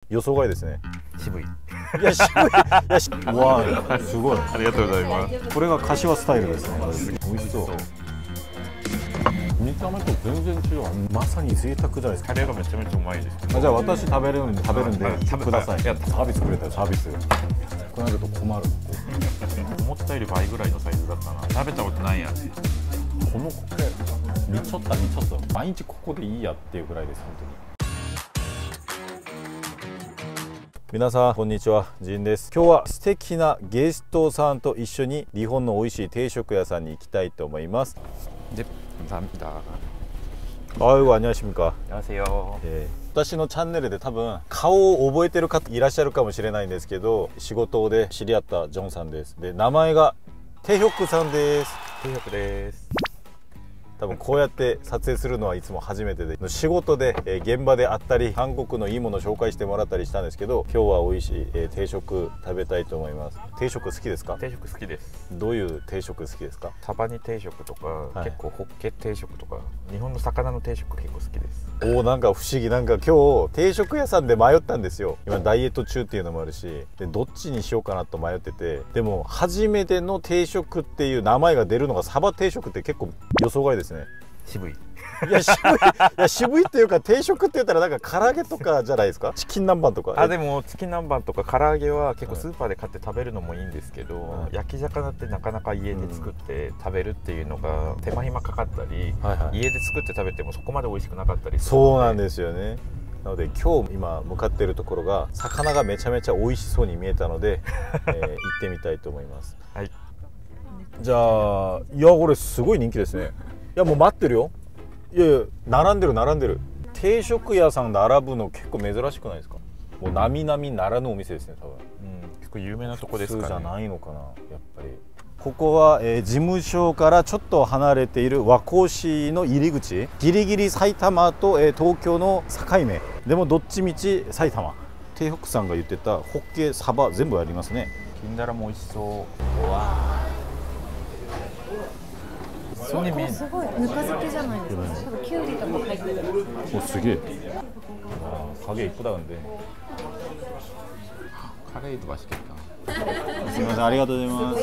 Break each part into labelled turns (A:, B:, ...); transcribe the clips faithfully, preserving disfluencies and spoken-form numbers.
A: 予想外ですね。
B: 渋い。
A: いや渋い。いやしわあすごい。
B: ありがとうございます。
A: これが柏スタイルですね。美味しそう。見た目と全然違う。まさに贅沢じゃないですか。
B: カレーがめちゃめちゃうまいです。
A: あ、じゃあ私食べるんで食べるんでください。
B: いや
A: サービスくれたよサービス。こうなると困る。
B: 思ったより倍ぐらいのサイズだったな。食べたことないやつ。
A: このコケ見ちょった見ちょった。毎日ここでいいやっていうぐらいです本当に。皆さんこんにちは、ジンです。今日は素敵なゲストさんと一緒に日本の美味しい定食屋さんに行きたいと思います。
B: で、감사합니다。
A: 아이고 안녕하십니까。
B: 안녕하세요。
A: えー、私のチャンネルで多分顔を覚えてる方いらっしゃるかもしれないんですけど、仕事で知り合ったジョンさんです。で、名前がテヒョクさんです。
B: テヒョクです。
A: 多分こうやって撮影するのはいつも初めてで、仕事で、えー、現場であったり韓国のいいものを紹介してもらったりしたんですけど、今日は美味しい、えー、定食食べたいと思います。定食好きですか？
B: 定食好きです。
A: どういう定食好きですか？
B: サバニ定食とか、
A: はい、
B: 結構ホッケ定食とか日本の魚の定食結構好きです。
A: おお、なんか不思議。なんか今日定食屋さんで迷ったんですよ。今ダイエット中っていうのもあるし、でどっちにしようかなと迷ってて、でも初めての定食っていう名前が出るのがサバ定食って結構予想外ですね。
B: 渋い。
A: いや渋い。いや渋いっていうか、定食って言ったらなんか唐揚げとかじゃないですか？チキン南蛮とか。
B: あ、でもチキン南蛮とか唐揚げは結構スーパーで買って食べるのもいいんですけど、
A: はい、焼
B: き魚ってなかなか家で作って食べるっていうのが手間暇かかったり、
A: はいはい、
B: 家で作って食べてもそこまで美味しくなかったりする。
A: そうなんですよね。なので今日今向かっているところが魚がめちゃめちゃ美味しそうに見えたので、えー、行ってみたいと思います。
B: はい。
A: じゃあ、いやこれすごい人気ですね。いやもう待ってるよ。いやいや並んでる並んでる。定食屋さん並ぶの結構珍しくないですか？もう並々ならぬお店ですね多分。うん、
B: 結構有名なとこですかね。
A: 普通じゃないのかなやっぱり。ここは、えー、事務所からちょっと離れている和光市の入り口、ギリギリ埼玉と、えー、東京の境目でもどっちみち埼玉。定食さんが言ってたホッケ、サバ全部ありますね。
B: 金だらも美味しそう。
A: うわ
C: すごいぬか漬けじゃないですか。多分キュウリとか入ってる。
A: お、すげえ。가게 이쁘다근데。
B: カレー맛있겠다。
A: すみません、ありがとうございます。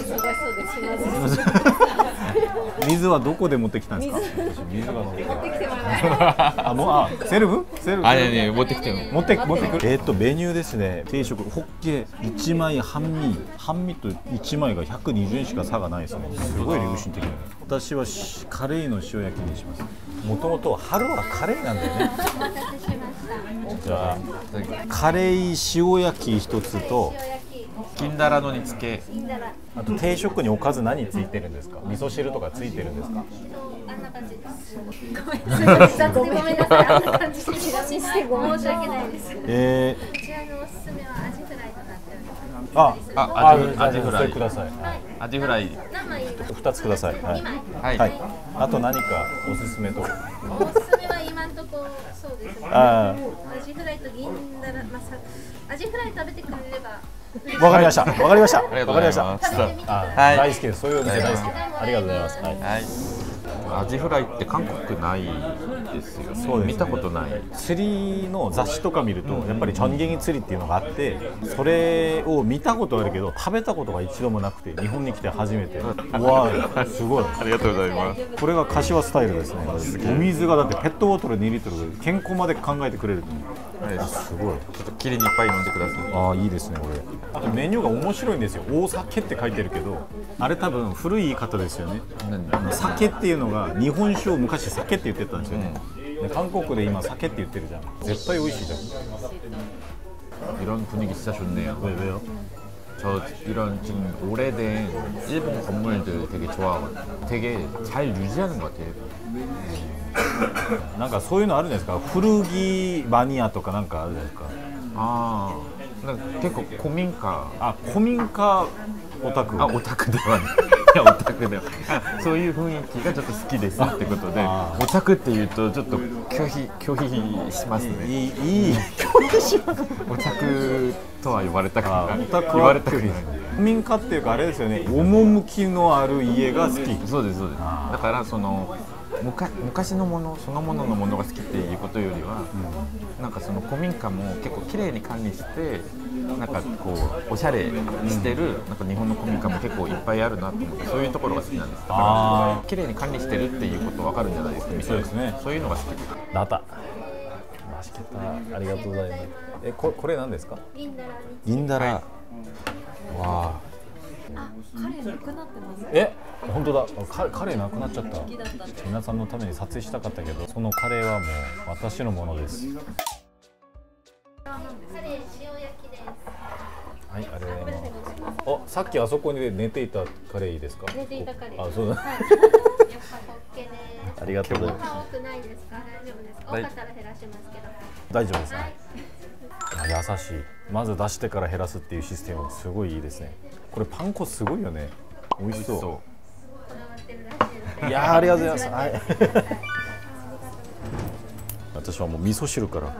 A: 水はどこで持ってきたんですか？水が持ってきてもらあ、もうあ、セルフ？セルフ？
B: あ、ねね持ってきてる。
A: 持って持ってくる。えっとメニューですね。定食ホッケいちまい半身、半身といちまいがひゃくにじゅうえんしか差がないですね。すごい良心的な。私はカレーの塩焼きにします。もともと春はカレーなんだよね。じゃあカレー塩焼き一つと。
B: 金だらの煮付け。
A: あと定食におかず何ついてるんですか？味噌汁とかついてるんですか？
C: あんな感じです。ごめんなさい。ごめんなさい。あんな感じで申し訳ないです。
A: えー、
C: こちらのおすすめはアジフライとなっております。
A: あ、
B: あ、アジアジフライ
A: ください。
B: アジフライ
A: 二つください。はい。はい。あと何かおすすめとか。
C: おすすめは今のところそうですね。
A: あ
C: アジフライと銀だら、まあ、アジフライ食べてくれれば。
A: わかりました。わかりました。わかりました。
B: はい。
A: 大好きです。そういうお店大好き。ありがとうございます。はい。
B: アジフライって韓国ないですよ。そう見たことない。
A: 釣りの雑誌とか見るとやっぱりチョンゲギ釣りっていうのがあって、それを見たことあるけど食べたことが一度もなくて、日本に来て初めて。わあ、すごい。
B: ありがとうございます。
A: これが柏スタイルですね。お水がだってペットボトルにリットル健康まで考えてくれる。すごい。
B: ちょっときれいにいっぱい飲んでください。
A: ああ、いいですねこれ。あとメニューが面白いんですよ。大酒って書いてるけど、あれ多分古い言い方ですよね。酒っていうのが日本酒を昔酒って言ってたんですよね。で韓国で今酒って言ってるじゃん。絶対美味しいじゃん。
B: 이런 분위기 진짜 좋네요.
A: 왜, 왜요?
B: 저 이런 지금 오래된 일본 건물들 되게 좋아하거든요. 되게 잘 유지하는 것 같아요.
A: なんかそういうのあるんですか？古着マニアとかなんかあるんですか？
B: ああ、なんか結構古民家。
A: あ、古民家オタク。
B: あ、オタクではない。いや、オタクではそういう雰囲気がちょっと好きですってことで、オタクっていうとちょっと拒否拒否しますね。
A: いい、いい拒否します。
B: オタクとは言われたくない。
A: オタク
B: 言われたくない。
A: 古民家っていうかあれですよね。趣のある家が好き。
B: そうですそうです。だからそのむか昔のものそのもののものが好きっていうことよりは、うん、なんかその古民家も結構綺麗に管理してなんかこうおしゃれしてる、うん、なんか日本の古民家も結構いっぱいあるなと思ってそういうところが好きなんです。だから綺麗に管理してるっていうこと分かるんじゃないですか。
A: そうですね。
B: そういうのが好き。
A: ナタマシケタありがとうございます。えここれ何ですか？
C: インダラ
A: インダラ、はい、わ
C: あ。あ、カレーなくなってます。
A: え、本当だ。カカレーなくなっちゃった。皆さんのために撮影したかったけど、そのカレーはもう私のものです。
C: カレー塩焼きです。
A: はい、ありがとうございます。あ、さっきあそこに寝ていたカレーいいですか？
C: 寝ていたカレー。
A: あ、そうだ。
C: はい、やっぱホッケです。
A: ありがとうございます。
C: 多くないですか？大丈夫ですか？多かったら減らしますけど。
A: 大丈夫ですね。
C: はい、
A: あ、優しい。まず出してから減らすっていうシステムすごいいいですね。これパン粉すごいよね。美味しそう。
C: こだわってるらしいので。
A: いやー、ありがとうございます。はい。私はもう味噌汁から。
B: いや、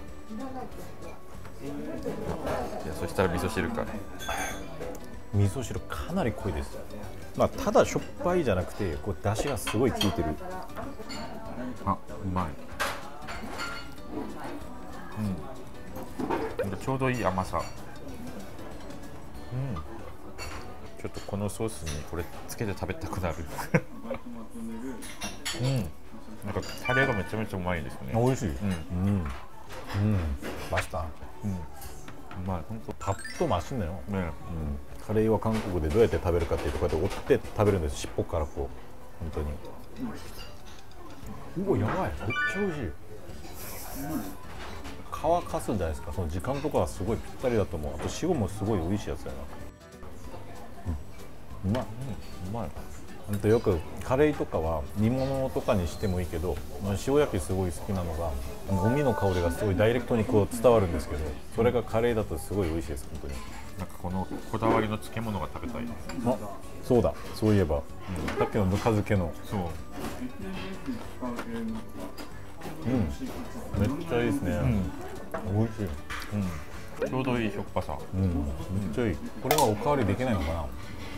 B: そしたら味噌汁か。
A: 味噌汁かなり濃いです。まあただしょっぱいじゃなくて、こう出汁がすごい効いてる。
B: あ、うまい。うん。ちょうどいい甘さ。うん。ちょっとこのソースにこれつけて食べたくなる。うん。なんかタレがめちゃめちゃうまいですね。
A: 美味しい。うん。うん。うん。マスター。うん。う
B: まい。本当。
A: パッとマシンだよ。
B: ね。
A: うん。カレーは韓国でどうやって食べるかっていうとこうやって折って食べるんです。尻尾からこう本当に。うわ、やばい。めっちゃ美味しい。乾かすんじゃないですか。その時間とかはすごいぴったりだと思う。あと塩もすごい美味しいやつだよな。うん、うまい、うん、うまい。本当よくカレーとかは煮物とかにしてもいいけど、まあ、塩焼きすごい好きなのが海の香りがすごいダイレクトにこう伝わるんですけど、それがカレーだとすごい美味しいです本当に。なんか
B: このこだわりの漬物が食べたいです。
A: あ、そうだ。そういえば、うん、さっきのぬか漬けの。そう。うん、めっちゃいいですね。うん、美味しい。
B: うん、ちょうどいいしょっぱさ。
A: うん、めっちゃいい。これはおかわりできないのかな。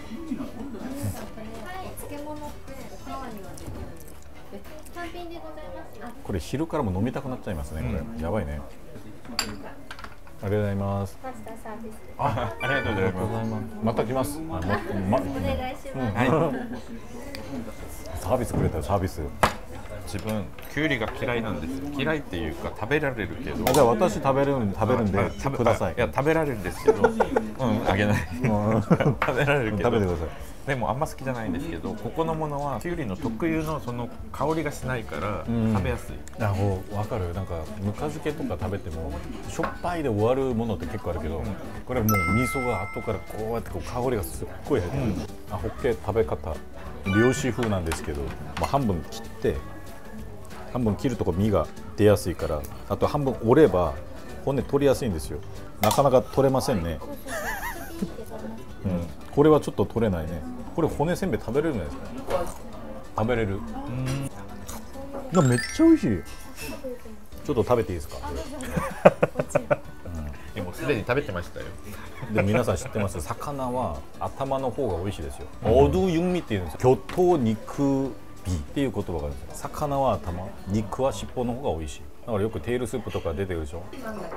C: 漬物っておかわりはできるんです。単品でございます。
A: これ昼からも飲みたくなっちゃいますね。これ、うん、やばいね。ありがとうございます。
C: マスターサービス。
B: あ、ありがとうございます。
A: また来ます。あ、ま、ま、
C: お願いします。うん、
B: はい。
A: サービスくれたよ、サービス。
B: 自分キュウリが嫌いなんですよ。嫌いっていうか食べられるけど。
A: あ、じゃあ私食べるん食べるんでください。
B: いや食べられるんですけど、うん、あげない。食べられるけど。
A: 食べてください。
B: でもあんま好きじゃないんですけど、ここのものはキュウリの特有のその香りがしないから食べやすい。
A: うん、あ、もう分かる。なんかぬか漬けとか食べてもしょっぱいで終わるものって結構あるけど、うん、これもう味噌が後からこうやってこう香りがすっごい入ってる。うん、あ、ホッケ食べ方漁師風なんですけど、まあ、半分切って半分切るとこ身が出やすいから、あと半分折れば骨取りやすいんですよ。なかなか取れませんね。うん、これはちょっと取れないね。これ骨せんべい食べれるんじゃないですか。食べれる。うん、めっちゃ美味しい。ちょっと食べていいですか。
B: うん、もうすでに食べてましたよ。
A: で皆さん知ってます。魚は頭の方が美味しいですよ。オドゥユンミっていうんですよ。魚頭肉尾っていう言葉があるんですよ。魚は頭、肉は尻尾の方が美味しい。だからよくテールスープとか出てくるでしょ。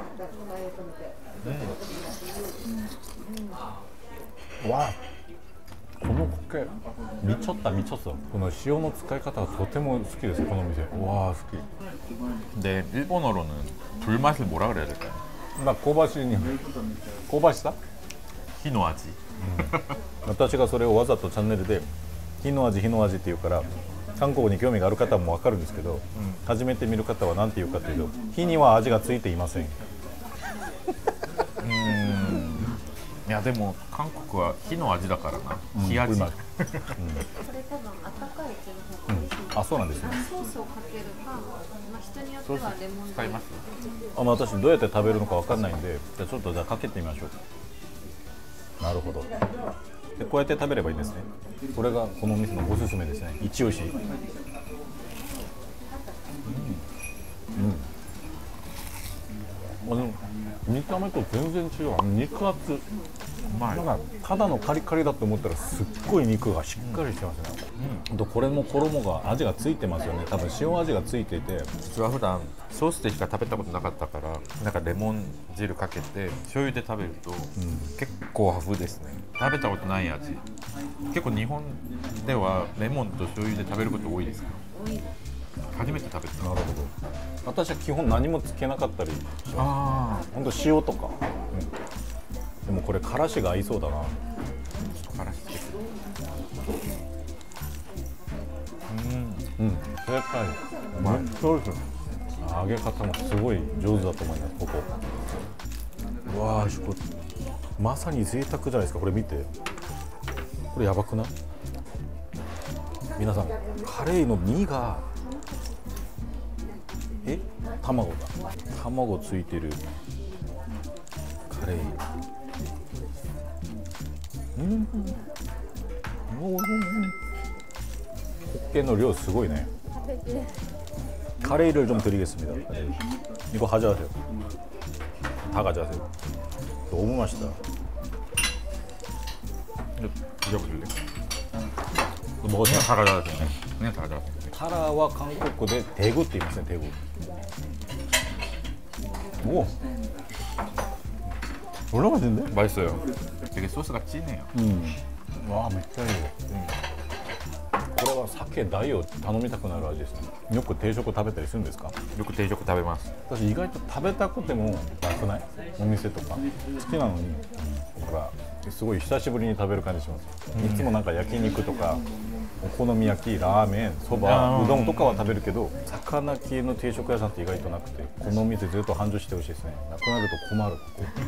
A: うん、わあ、このコケ見ちょった見ちょった。この塩の使い方がとても好きです。この店。わあ、好き。
B: 네, 일본어로는 불맛을 뭐라 그래야 될까요?
A: 나香ばしいに香ばしさ?
B: 火の味。
A: 私がそれをわざとチャンネルで火の味火の味って言うから韓国に興味がある方も分かるんですけど、うん、初めて見る方は何て言うかというと火には味がついていません。
B: うーん、いやでも韓国は火の味だからな、うん、火味。うん、
C: それ多分温かいうちの方が美味しい、
A: うん、あ、そうなんですね。
C: ソースをかけるか、まあ、人によってはレモン
B: 使います。
A: あ、まあ、私どうやって食べるのか分かんないんで、じゃあちょっとじゃあかけてみましょう。なるほど。でこうやって食べればいいんですね。これがこのお店のおすすめですね。一押し。うん、うん、あの見た目と全然違う。肉厚。うまい。なんかただのカリカリだと思ったらすっごい肉がしっかりしてますね。 うん、とこれも衣が味がついてますよね。多分塩味がついていて、
B: 普通は普段ソースでしか食べたことなかったから、なんかレモン汁かけて醤油で食べると、うん、結構和風ですね。食べたことない味。結構日本ではレモンと醤油で食べること多いですか？初めて食べた。
A: なるほど。私は基本何もつけなかったりします。ああ、ほんと塩とか、うん、でもこれからしが合いそうだな。
B: からしつけて、
A: うん、正解。うまい。そうです。揚げ方もすごい上手だと思います。ここ。うわー、これまさに贅沢じゃないですか。これ見て。これやばくない？皆さん、カレーの身がえ卵だ。卵ついてるカレー。うん。ホッケの量すごいね。카레를 좀 드리겠습니다. 이거 가져가세요. 다 가져가세요. 너무 맛있다.
B: 드셔보실래요?
A: 먹었어요?
B: 다 가져가세요. 네. 그냥 다 가져가세요.
A: 타라와 한국어대 대구 って言いますね. 대구. 오. 얼마나 맛있는데?
B: 맛있어요. 되게 소스가 진해요.
A: 음. 와, 진짜 이거. 음. これは酒大を頼みたくなる味ですね。よく定食食べたりするんですか？
B: よく定食食べます。
A: 私意外と食べたくてもなくない？お店とか好きなのに、だからすごい久しぶりに食べる感じします。いつもなんか焼肉とかお好み焼き、ラーメン、そば、うどんとかは食べるけど、魚系の定食屋さんって意外となくて、この店ずっと繁盛してほしいですね。なくなると困る。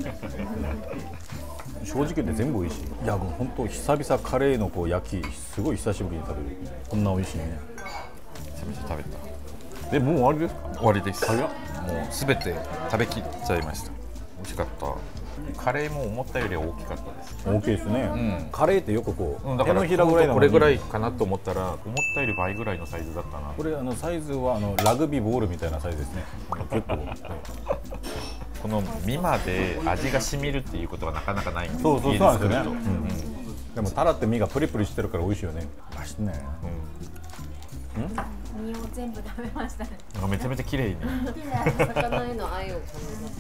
A: 正直言って全部美味しい。いやもう本当久々カレーのこう焼きすごい久しぶりに食べる。こんな美味しいね。
B: 久々食べた。
A: え、もう終わりですか？
B: 終わりです。
A: 早っ。
B: もうすべて食べきっちゃいました。美味しかった。カレーも思ったより大きかったです。
A: 大きいですね。うん、カレーってよくこう、うん、だから
B: 手のひらぐらいのこれぐらいかなと思ったら思ったより倍ぐらいのサイズだったな。
A: これあのサイズはあのラグビーボールみたいなサイズですね。結構。
B: この身まで味が染みるっていうことはなかなかないんです。
A: そうそうそうなんですよね。うんうん、でもタラって身がプリプリしてるから美味しいよね。美味しいね。
C: うん。身を全部食べましたね。
B: めちゃめちゃ綺麗に。
C: 魚への愛を感じます。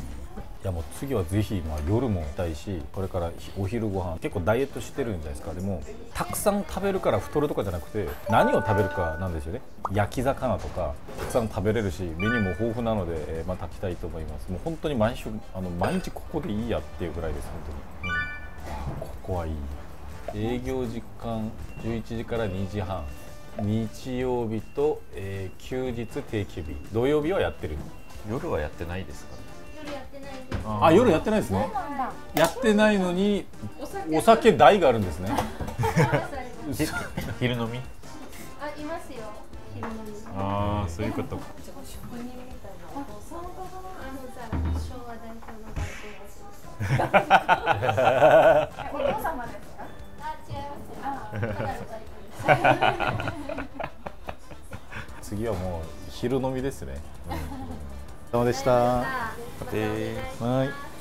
A: いやもう次はぜひ、まあ、夜もしたいし、これからお昼ご飯結構ダイエットしてるんじゃないですか。でもたくさん食べるから太るとかじゃなくて、何を食べるかなんですよね。焼き魚とかたくさん食べれるし、メニューも豊富なので、えー、まあ炊きたいと思います。もう本当に毎週あの毎日ここでいいやっていうぐらいです。本当に、うん、ここはいい。営業時間じゅういちじからにじはん、日曜日と、えー、休日定休日、土曜日はやってる。
B: 夜はやってないですか？
A: あ、夜やってないですね。やってないのにお酒代があるんですね。
B: 昼飲み？
C: あ、いますよ。昼飲み。
B: ああ、そういうこと。
C: 職人みたいな。あ、そうか。あの昭和代表の外交お父様ですか？あ、違います。
A: 次はもう昼飲みですね。どうでした。
B: で
A: はい。